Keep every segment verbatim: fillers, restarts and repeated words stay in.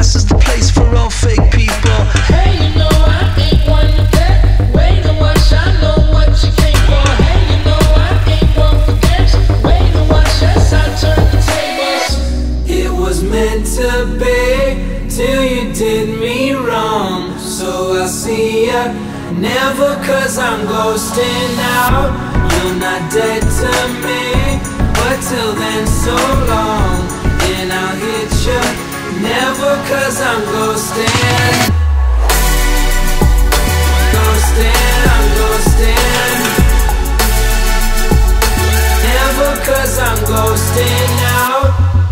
past is the place for all fake people. Hey, you know I ain't one to bet. Wait and watch, I know what you came for. Hey, you know I ain't one for games. Wait and watch as I turn the tables. It was meant to be till you did me wrong. So I'll see ya never, cause I'm ghosting out. You're not dead to me, but till then so long. And I'll hit ya never, cause I'm ghosting. Ghosting, I'm ghosting. Never, cause I'm ghosting out.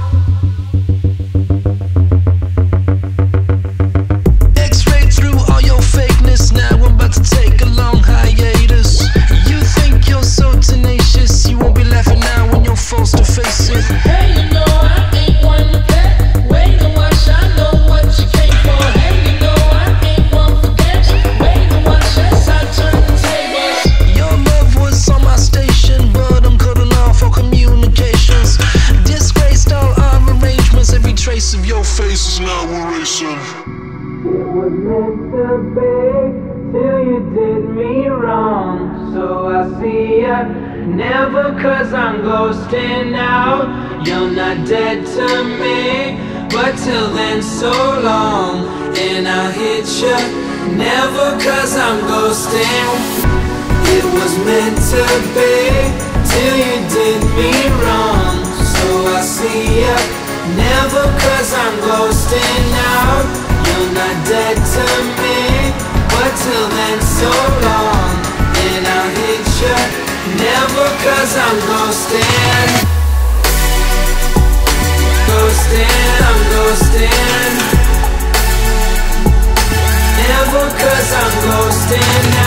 X-ray through all your fakeness, now I'm about to take a long hiatus. You think you're so tenacious, you won't be laughing now when you're forced to face it. Hey, you know I ain't one to bet. Wait and watch, I know what you came for. Hey, you know I ain't one for games. Wait and watch as I turn the tables. Your love was on my station, but I'm cutting off all communications. Disgraced all our arrangements, every trace of your face is now erasing. It was meant to be till you did me wrong. So I see ya never, cause I'm ghosting out. You're not dead to me, but till then so long. And I'll hit ya never, cause I'm ghosting. It was meant to be till you did me wrong. So I see ya never, cause I'm ghosting out. You're not dead to me, but till then so long. And I'll hit ya never, cause I'm ghosting. Ghosting, I'm ghosting. Never, cause I'm ghosting.